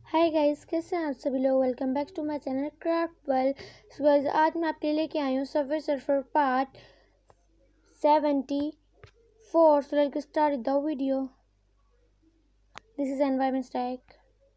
Hi guys, कैसे हैं आप सभी लोग। Welcome back to my channel craft world. So guys, आज मैं आपके लिए लेके आई हूँ subway surfer part 74। So let's start the video. This is environment strike.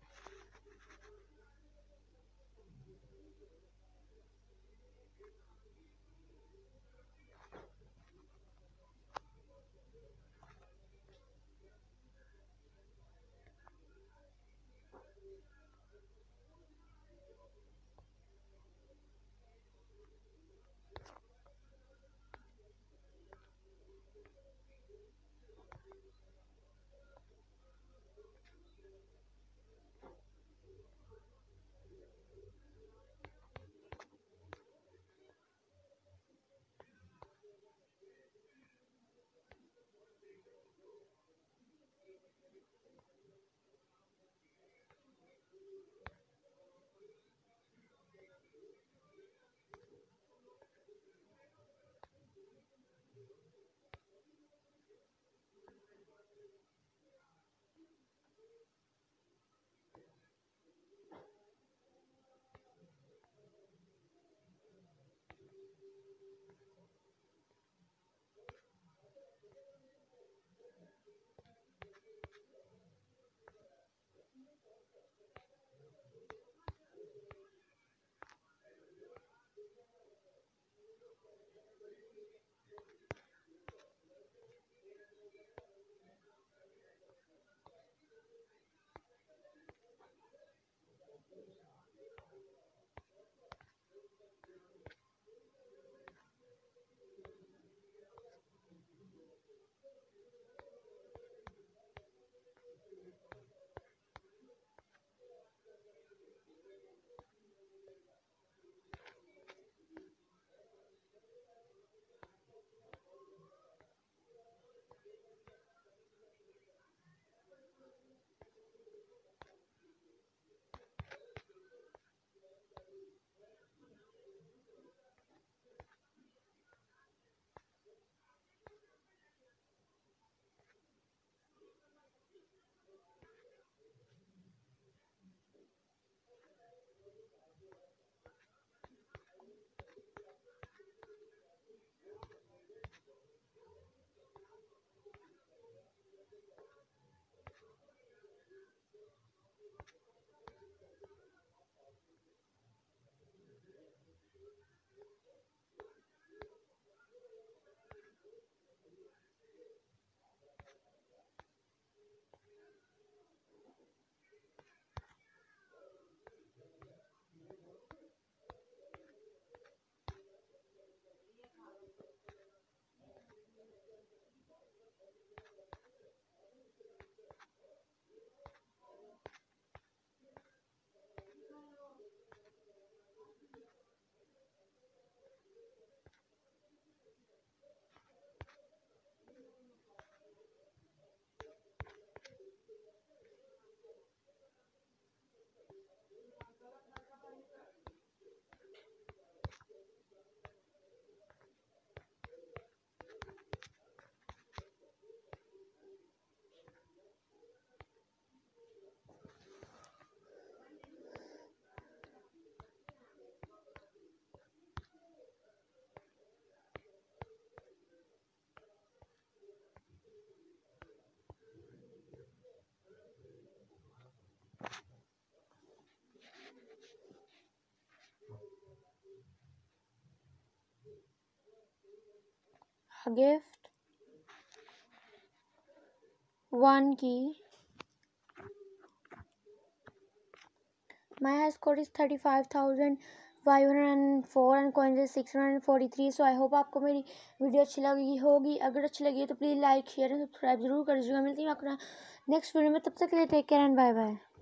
A gift, one key. My high score is 35,504 and coins is 643. So I hope आपको मेरी video अच्छी लगी होगी। अगर अच्छी लगी है तो please like share and subscribe जरूर कर दीजिएगा। मिलती हूँ आपको नेक्स्ट वीडियो में। तब तक के लिए take care and bye bye.